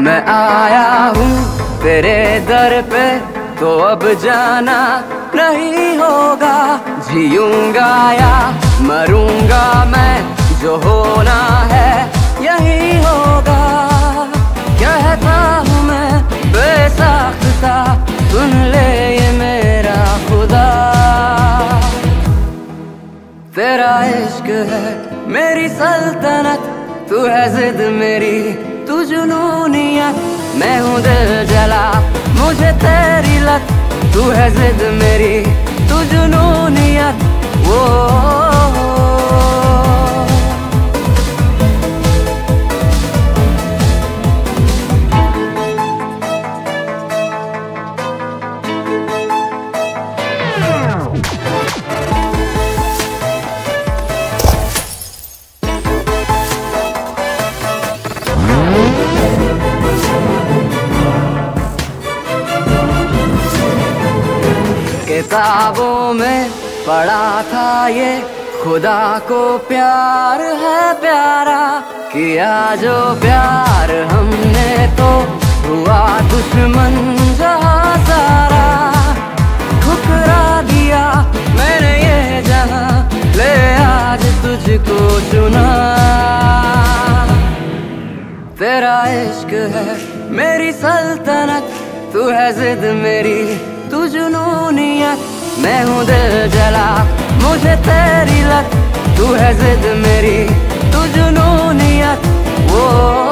मैं आया हूँ तेरे दर पे, तो अब जाना नहीं होगा। जीऊंगा या मरूंगा मैं, जो होना है यही होगा। कहता हूँ मैं बेसाख्ता, सुन ले ये मेरा खुदा। तेरा इश्क है मेरी सल्तनत, तू है जिद मेरी तू जुनूनियत। मैं हूँ दिल जला मुझे तेरी लत, तू है जिद मेरी तू जुनूनियत। वो किताबों में पढ़ा था ये, खुदा को प्यार है प्यारा। किया जो प्यार हमने तो हुआ दुश्मन जहाँ सारा। ठुकरा दिया मैंने ये जहाँ, ले आज तुझको चुना। तेरा इश्क है मेरी सल्तनत, तू है जिद मेरी तू जुनूनियत। मैं हूँ दिल जला मुझे तेरी लत, तू है जिद मेरी तू जुनूनियत। वो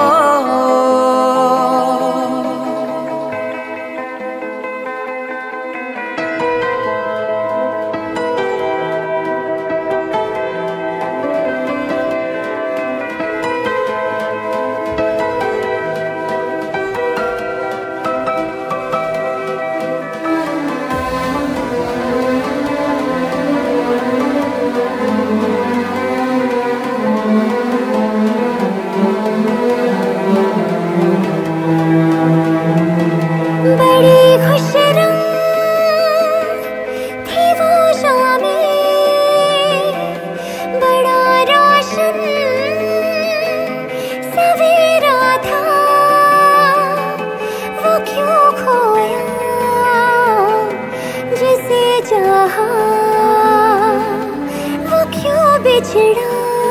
वो क्यों बिछड़ा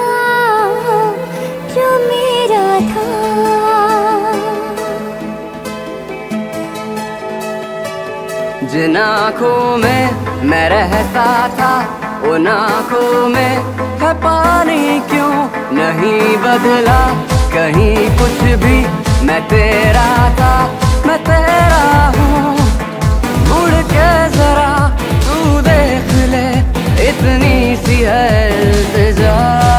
जो मेरा था। जिन आँखों में मैं रहता था, उन आँखों में है पानी क्यों नहीं बदला। कहीं कुछ भी मैं तेरा था, मैं तेरा हूँ। मुड़ के जरा तू देख ले, इतनी सी है इल्तिजा।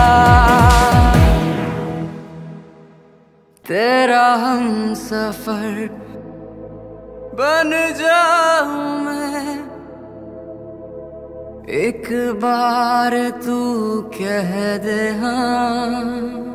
तेरा हम सफर बन जाऊं मैं, एक बार तू कह दे हाँ।